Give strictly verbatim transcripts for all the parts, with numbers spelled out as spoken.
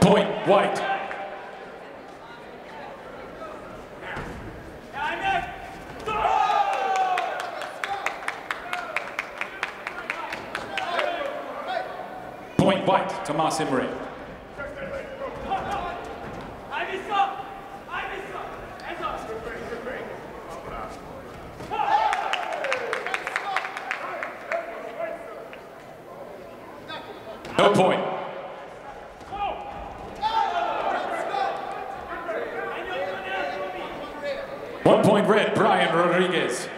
Point, White. Point, White, Tomas Imre. No point. One point red, Brian Rodriguez.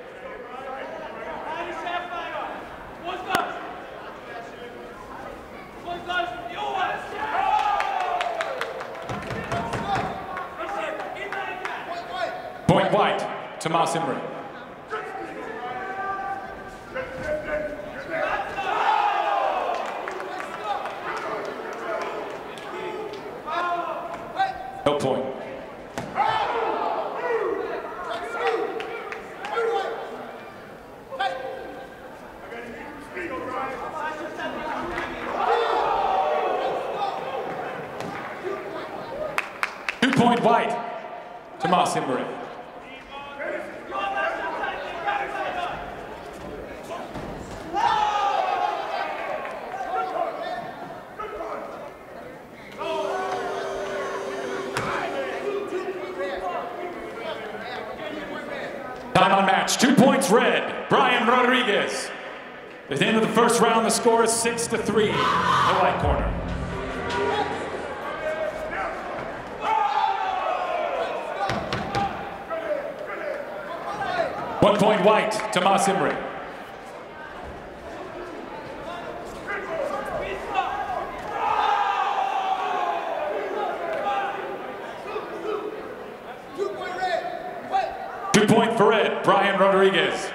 Point White, Tomas Imre. No point. Two point White, Tomas Imre. Time on match, two points red, Brian Rodriguez. At the end of the first round, the score is six to three, the white corner. One point White, Tomas Imre. Two point for red, Brian Rodriguez.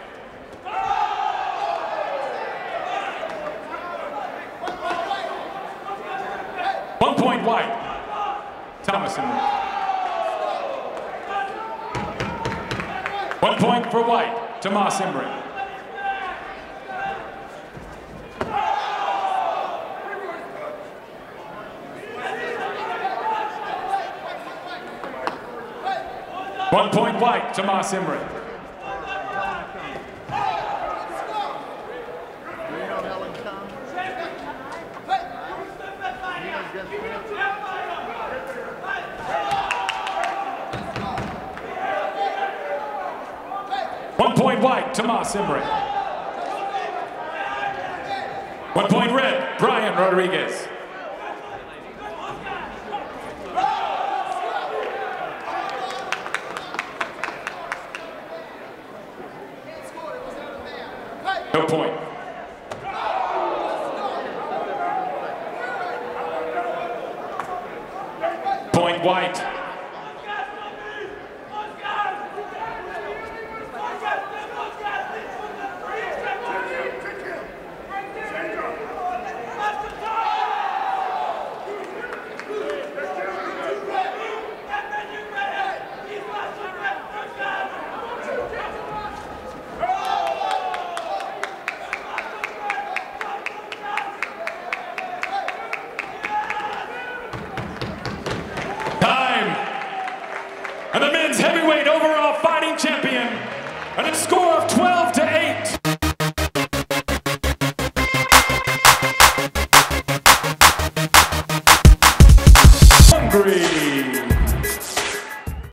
One point White, Tomas Imre. One point for White, Tomas Imre. One point White, Tomas Imre. One point White, Tomas Imre. One point red, Brian Rodriguez. No point. Point White. And the men's heavyweight overall fighting champion, and a score of twelve to eight.